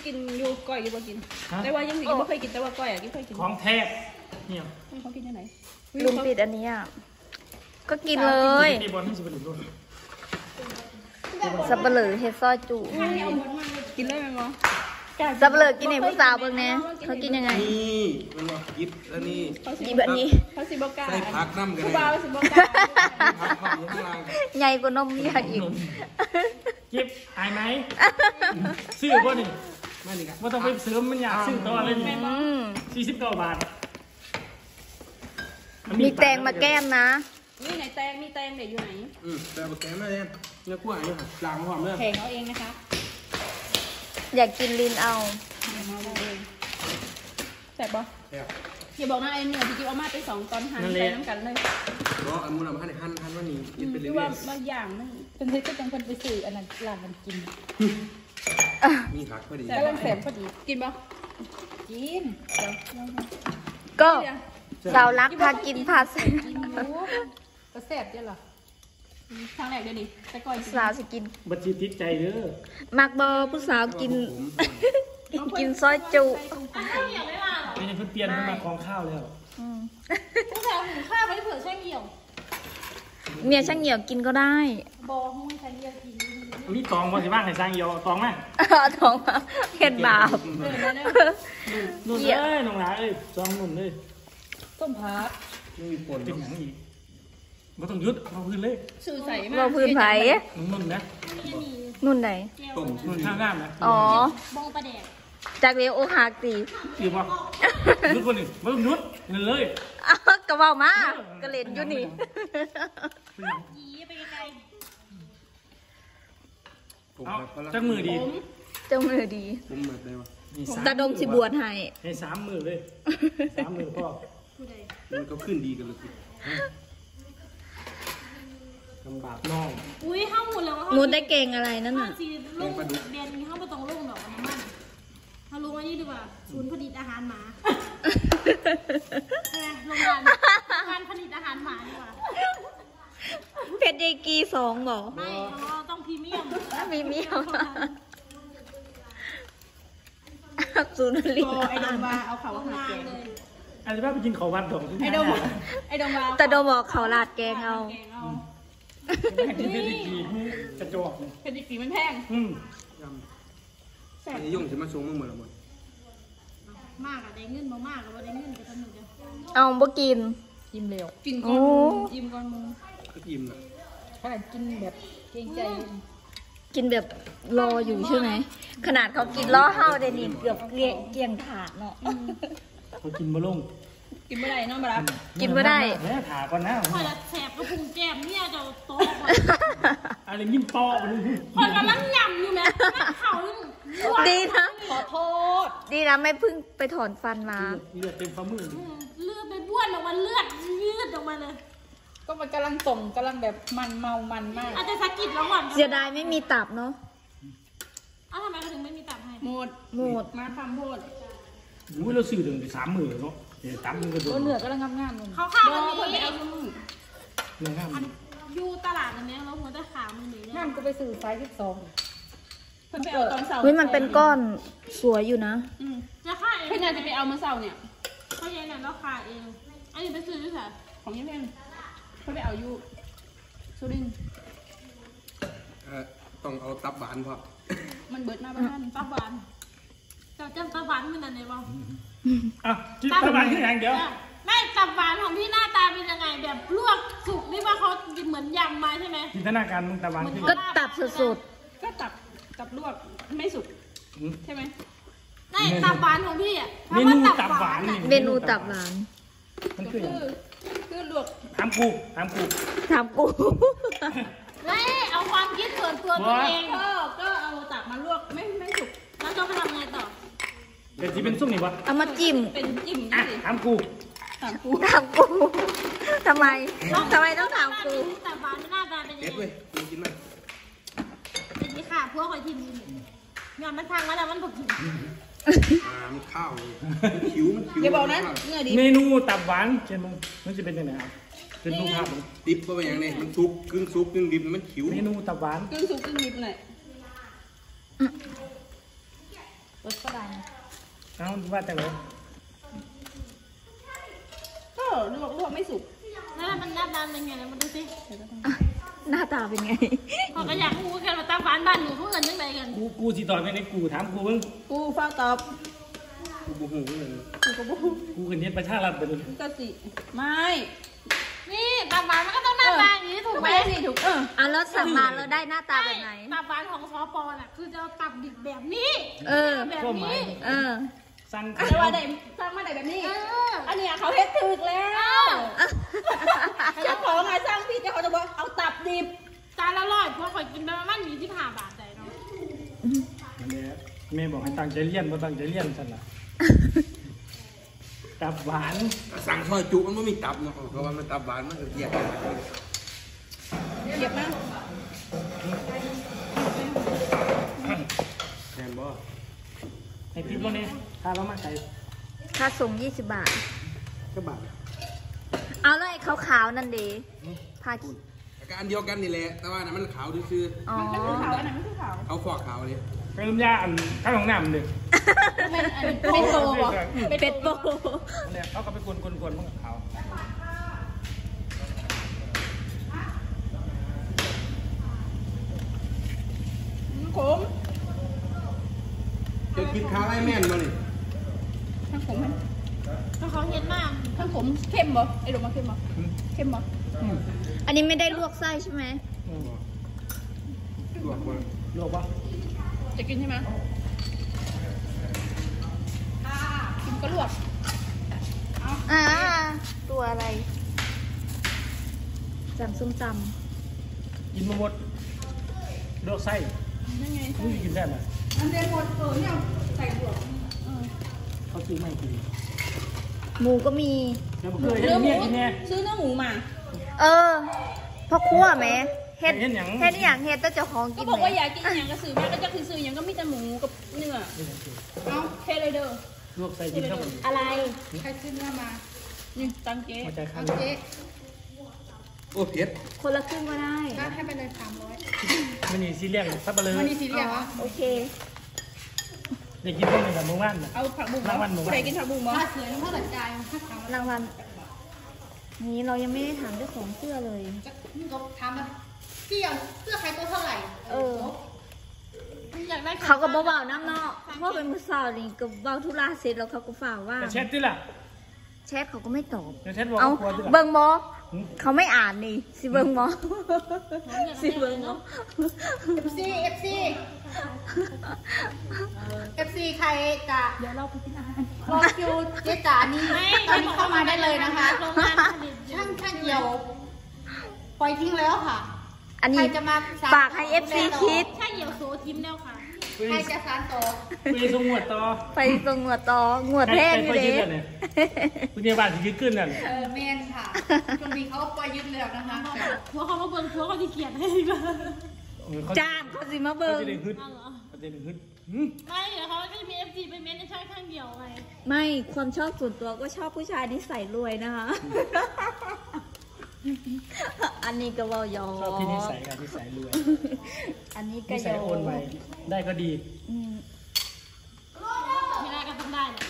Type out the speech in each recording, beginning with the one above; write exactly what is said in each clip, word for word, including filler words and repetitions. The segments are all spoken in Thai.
กินยูก้อยยูบ่กินแต่ว่ายังยังไม่เคยกินแต่ว่าก้อยอ่ะยังเคยกินของแท้เนี่ยเขากินยังไงลุงติดอันนี้อ่ะก็กินเลยสับปะเหร่อเฮ็ดซอยจุกินเลยไหมมอสับปะเหร่อกินเองผู้สาวเบิ่งแน่เขากินยังไงนี่มันบอกยิบอันนี้ยิบอันนี้เขาสิบอกกาใส่ผักน้ำกันผู้บ่าวสิบอกกาผักผักอยู่ข้างล่างใหญ่กว่านมใหญ่อีกยิบอายไหมซื้อป่ะนี่ไม่นี่ครับว่าต้องไปเสริมมันอยากซื้อตัวเลยนี่สี่สิบเก้าบาทมีแตงมาแก้มนะนี่ไหนแตงมีแตงเดี๋ยวอยู่ไหนอืมแตงมาแก้มมาเลยเนื้อกุ้งอยู่ค่ะล้างหอมเลยแขงเอาเองนะคะอยากกินลิ้นเอาแซ่บป่ะอย่าบอกนะไอ้เนี่ยพี่จิ๊บเอามาไปสองตอนหั่นใส่น้ำกันเลยเพราะอันมูลเอามาหั่นหั่นหั่นว่านี่กินเป็นเรื่อยๆว่าบางอย่างนั่นเป็นเฮ้ยก็จังคนไปสื่ออันนั้นหลังมันกินมีผักพอดีกำลังแสบพอดีกินป่ะกินก็สาวรักพากินพาเส้นก็แสบเจ้าหรอครั้งแรกเดี๋ยวนี้แต่ก่อนสาวสิกินบัดจีติดใจเด้อมักบอผู้สาวกินกินซอยจุเป็นยังเพิ่งเปลี่ยนขึ้นมาของข้าวแล้วผู้สาวหุงข้าวไปเผื่อช่างเหี่ยวเมียช่างเหี่ยวกินก็ได้บอหุ้ยช่างเหี่ยวกินมีตองบอสิบ้างให้ช่างเหี่ยวตองไหมตองเห็นบาปนุ่นเลยน้องหลาเอ้ยจองนุ่นเลยต้มผัดไม่มีปนเป็นอย่างอีกมันต้องยึดเอาพื้นเลยสื่อใส่มากเอาพื้นไผ่นุ่นนะนุ่นไหนต้มนุ่นข้างล่างนะอ๋อบองประเดกจากเลี้ยวโอหักตีตีว่ายุดคนหนึ่งไม่ต้องยุดเงินเลยกระเป๋ามากระเล่นอยู่นี่จังมือดีจังมือดีตาดมสิบวชให้ให้สามมือเลยสามมือพ่อมันก็ขึ้นดีกันเลยลำบากน้องอุ้ยข้าวหมูแล้วมูได้เก่งอะไรนั่นน่ะลูกเรียนข้าวมาตรงลูกดอกน้ำมันถ้ารู้ว่านี่ดีกว่าศูนย์ผลิตอาหารหมาโรงงานการผลิตอาหารหมาดีกว่าเพชรเดกีสองบอกไม่ต้องพรีเมียมพรีเมียมศูนย์ผลิตไอ้ดงมาเอาเขาหาแกงอันนี้ว่าไปกินเขาวัดดอกไอ้ดงไอ้ดงมาแต่ดงบอกเขาลาดแกงเอาเพชรเดกีกระจกเพชรเดกีมันแพงอันนี้ยุ่งจะมาชงมึงหมดแล้วหมดมากอะได้เงินมามากอะว่าได้เงินก็ทำหนึ่งเอาบ่กินยิ้มเร็วกินก่อนยิ้มก่อนมึงก็ยิ้มนะขนาดกินแบบเกรงใจกินแบบรออยู่ใช่ไหมขนาดเขากินล้อเห่าเดนิเกือบเกลี่ยงขาดเนาะเขากินบะลุงกินไม่ได้น้องมารับกินไม่ได้แม่ขาก่อนนะพอจะแสบก็พุงแก้มเนี่ยจะโตก่อนอะไรยิ้มปอไปเลยพอกำลังยำอยู่แม่เข่าดีนะขอโทษดีนะไม่เพิ่งไปถอนฟันมาเลือดเต็มฝ่ามือเลือดไปบ้วนออกมาเลือดยืดออกมาเลยก็มันกำลังส่งกำลังแบบมันเมามันมากอาจจะสะกิดแล้วหวานเสียดายไม่มีตับเนาะอ้าวทำไมเขาถึงไม่มีตับให้หมดหมดมาทำโทษรู้เราสื่อถึงสามหมื่นเนาะเดี๋ยวตับมันก็โดนเหนือกำลังงามงามเขาข้าวมันนี้ไปเอามือเนื้องามอยู่ตลาดอันนี้เราหัวแต่ขามือหนึ่งงามก็ไปสื่อไซส์ที่สองเพิ่นไปเอาตอนเสาร์เฮ้ยมันเป็นก้อนสวยอยู่นะจะค่าเองเพื่อนจะไปเอามาเสาร์เนี่ยเขาเย็นน่ะแล้วขาเองอันนี้ไปซื้อด้วยค่ะของยี่เพ่นเขาไปเอาอยู่สุรินทร์ต้องเอาตับหวานพอมันเบิดมาบ้านตับหวานเจ้าจำตับหวานมันอะไรบ้างอ่ะจิ้มตับหวานแค่อย่างเดียวไม่ตับหวานของพี่หน้าตาเป็นยังไงแบบลวกสุกนี่ว่าเขากินเหมือนยำมาใช่ไหมจินตนาการมึงตับหวานก็ตับสดๆก็ตับตับลวกไม่สุกใช่ไหมไม่ตับหวานของพี่อ่ะเมนูตับหวานเมนูตับหวานมันคือคือลวกถามกูถามกูถามกูไม่เอาความคิดส่วนตัวตัวเองก็ก็เอาตับมาลวกไม่ไม่สุกแล้วจะไปทำไงต่อเป็นที่เป็นซุปนี่วะเอามาจิ้มเป็นจิ้มถามกูถามกูถามกูทำไมทำไมต้องถามกูตับหวานหน้าตาเป็นยังไงเด็ดเว้ยกินไหมเป็นนี่ค่ะพวกคอยทิมงานมันทางมาแล้วมันบอกกินอ่ามันข้าวมันคิ้วมันคิ้วอย่าบอกนะเมนูตับหวานเช่นมึงมันจะเป็นยังไงครับเป็นรูปภาพดิบก็เป็นอย่างนี้มันซุกกึ่งซุกกึ่งดิบมันคิ้วเมนูตับหวานกึ่งซุกกึ่งดิบหน่อยรสก็ได้นะเอาว่าแต่เลยก็ลวกลวกไม่สุกแล้วมันหน้าตาเป็นไงนะมาดูสิหน้าตาเป็นไงเขาก็อยากรู้กันว่าตาบ้านบ้านหนูเพื่อนยังไงกันกูกูสิตอบไปในกูถามกูมึงกูเฝ้าตอบกูบูหูเลยกูก็บอกกูกันเนี้ยประชารัฐไปเลยก็สิไม่นี่ตาบ้านมันก็ต้องหน้าตาอย่างนี้ถูกไหมไม่สิถูกเอออ่ะแล้วสั่งมาแล้วได้หน้าตาแบบไหนตาบ้านของสปน่ะคือจะเอาตับดิบแบบนี้เออแบบก็หมายนี้เออสั่งแต่ว่าได้สร้างมาได้แบบนี้เอออันเนี้ยเขาเฮ็ดถึกแล้วเจ้าของอะสร้างพี่เจ้าของจะบอกเอาตับดิบจานละร้อยเพราะข่อยกินไปประมาณยี่สิบห้าบาทใจเนาะแม่บอกให้ตั้งใจเรียนมาตั้งใจเรียนสั่นละตับหวานสั่งซอยจุมันไม่มีตับเนาะเพราะว่ามันตับหวานมันก็เกียดกันเก็บมาแทนบ่ให้พิษบ่เนี่ยถ้าเรามาใส่ค่าส่งยี่สิบบาทก็บาทเอาแล้วไอ้ขาวๆนั่นดีพากินอาการเดียวกันนี่แหละแต่ว่าน่ะมันขาวซื่ออ๋อมันคือขาวอันไหนมันคือขาวๆเขาฟอกขาวเลยเริ่มยาอันข้าวของน้ำหนึ่งเป็นอันเป็นโตบ่เป็ดโบเนี่ยเขาก็ไปกวนกวนกวนมันกับเขาขมจะกินข้าวไอ้แม่นมานี่ทั้งขมไหมถ้าเขาเห็นมากทั้งขมเข้มบ่ไอ้ดอกมาเข้มบ่เข้มบ่อันนี้ไม่ได้ลวกไส้ใช่ไหมลวกมาลวกปะจะกินใช่ไหมกินก็ลวกอ่าตัวอะไรจำส้มตกินมาหมดลวกไส้ยังไงมึงกินได้ไหมมันเรียนหมดเออเนี่ยใส่บวกเขาซื้อไม่กินำหมูก็มีแล้วมันเคยเนื้อหมูเนี่ยกินแน่ซื้อเนื้อหมูมาเออพ่อครัวไหมเฮ็ดเฮ็ดหยังเฮ็ดอหย่างเฮ็ดแต่เจ้าของก็กินบอกไหมว่าอยากกินอย่างก็ซื้อมาก็จะคือซื้ออย่างก็มีแต่หมูกับเนื้อเอาเทเลยเด้อลวกไส้กินเข้าไปอะไรใครซื้อเนื้อมานี่ตังเจ๊มาใจข้าวเจ๊โอ้เผ็ดคนละครึ่งก็ได้ก็ให้ไปเลยสามร้อยมันนี่ซีเรียสซับเปลือมันนี่สีเหลืองโอเคเด็กกินต้นในแบบมือว่านน่ะเอาผักบุ้งรางวัลหมูใครกินผักบุ้งมั้งถ้าเสือเท่าไหร่ใจถ้าถามรางวัลนี้เรายังไม่ได้ถามเจ้าของเสื้อเลยก็ถามมาเกี่ยวเสื้อใครตัวเท่าไหร่เอออยากได้เขาก็เบาๆน้ำเนาะเพราะเป็นมือสาวนี่ก็เบาธุระเสร็จแล้วเขาก็ฝากว่าแต่แชทที่ล่ะแชทเขาก็ไม่ตอบแต่แชทบอกเอาว่ากลัวที่ล่ะเบิ่งบอเขาไม่อ่านนี่สิเบิ่งบอสิเบิ่งบอเอฟซีเอฟซีเอฟซีใครกะเดี๋ยวเราไปกินอาหารรอคิวเจ๊จ๋านี่ตอนนี้เข้ามาได้เลยนะคะโรงงานผลิตช่างช่างเดียวปล่อยทิ้งแล้วค่ะอันใครนี้จะมาฝากให้ เอฟ ซี คิดช่างเดียวโซทิมแล้วค่ะไปใครจะสานต่อไปสงวดต่อไปตรงงวดต่องวดแรกนี่ไปเด้ยึดกันเนี่ยคุณยายบ้านสิยึดขึ้นนั่นเออเมนค่ะช่วงนี้เขาปล่อยยึดแล้วนะคะทัวเขามาเบิ่งทัวเขาที่เขียนให้อีกแล้วจ้างเขาสิมาเขาเบิ่งจะได้ฮึดเอาเหรอเขาจะได้ฮึดหืมไม่เดี๋ยวเขาก็จะมีเอฟซีไปเม้นในช่างข้างเดียวไงไม่ความชอบส่วนตัวก็ชอบผู้ชายที่ใส่รวยนะคะ อันนี้ก็เว่ายอชอบที่นิสัยกับนิสัยรวยอันนี้ก็นิยสัยอโอนไวได้ก็ดีอืมไม่ได้ก็ทำได้แหละ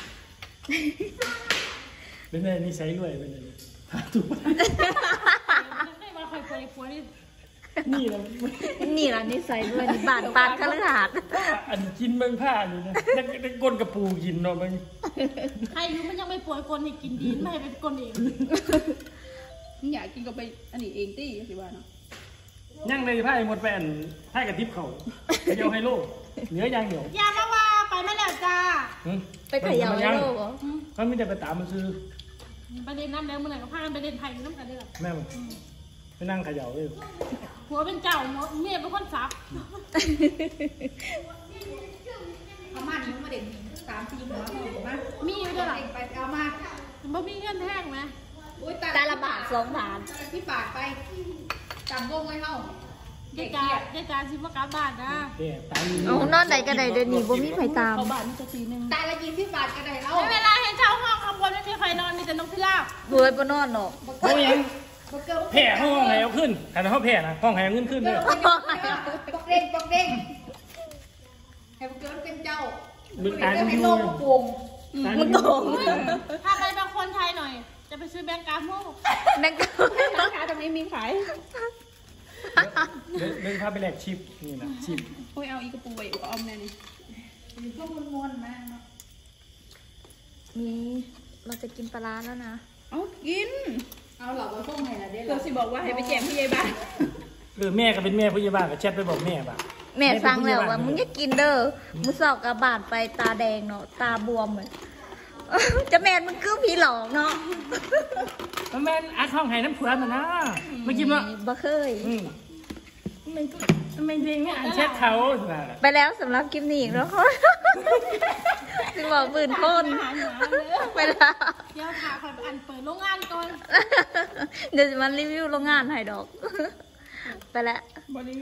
เป็นไงนิสัยรวยเป็นไงหาถูกไม่มาคอยปล่อยผัวนี่นี่นะนี่ล่ะนิสัยรวยนี่บานปานคฤหาสน์อันกินเมืองผ้านี่นะนักนักก้นกระปูกินเนาะมันใครรู้มันยังไม่ป่วยคนให้กินดีไม่ให้เป็นคนเองอยากกินก็ไปอันนี้เองตี้สิว่าเนาะย่างในผ้าหมดแปนผ้ากระติบเขาเดียวไฮโลเหนือย่างเดียวอย่ามาว่าไปไม่แล้วจ้าไปเขย่าไอ้โลกเหรอเขาไม่ได้ไปตามมันซื้อประเด็นน้ำแดงเมื่อไหร่ก็พากันไปเล่นไทยน้ำกันได้หรอแม่มันไปนั่งเขย่าเลยผัวเป็นเจ้าเมียเป็นคนซับเอามานี่มาเด่นสามสี่หัวมามีอยู่ด้วยหรอไปเอามาบ่มีเงินแท่งไหมอุ้ยตาตาละบาทสองบาทที่ปากไปจำวงไว้เฮาเจ๊จ้าเจ๊จ้าชิมากลับบ้านนะแก่ตายเอานอนใดก็ได้เดี๋ยวนี้บ่มีไผตามเขาบาทนี่จะสีหนึ่งตายละยี่สิบบาทก็ได้แล้วเวลาเห็นเช่าห้องข้างบนไม่มีใครนอนมีแต่นกพิราบรวยบ่นอนเนาะเขายังแผ่ห้องไหนเอาขึ้นแต่เขาแผ่นะห้องไหนเอาเงินขึ้นเลยปกเด้งปกเด้งให้พวกเกิดเป็นเจ้ามึงตายจะมึงไปอยู่โลกโกงมึงโกงถ้าไปบางคนไทยหน่อย จะไปซื้อแบงก์กาโม่แม่งโกงร้านค้าตรงนี้มีขายเดินเดินพาไปแลกชิปนี่นะชิปโอ้ยเอาอีกกระปุกไว้ออมแน่นี่ก็มวนๆมากเนาะมีเราจะกินปลาร้าแล้วนะเอากินเอาเหล่าไปส่งให้ละเด้เกิดสิบอกว่าให้ไปแจมพี่ยายบ้านเออแม่ก็เป็นแม่ผู้ใหญ่บ้านก็แชทไปบอกแม่ป่ะแม่สั่งแล้วว่ามึงอย่ากินเด้อมึงสอบกระบาดไปตาแดงเนาะตาบวมเหมือน จะแมนมึงคือผีหลอกเนาะมันแม่นอัดห้องไห้น้ำเผือนน่ะนะเมื่อกี้ว่าบ่เคยอืมไม่ไม่จริงเนี่ยอ่านแชทเขาน่ะไปแล้วสำหรับคลิปนี้แล้วเขาถึงบอกปืนพ่นอาหารหมาเลยไปแล้วเดี๋ยวพาคอยไปอันเปิดโรงงานก่อนเดี๋ยวจะมารีวิวโรงงานให้ดอก ไปแล้วบริ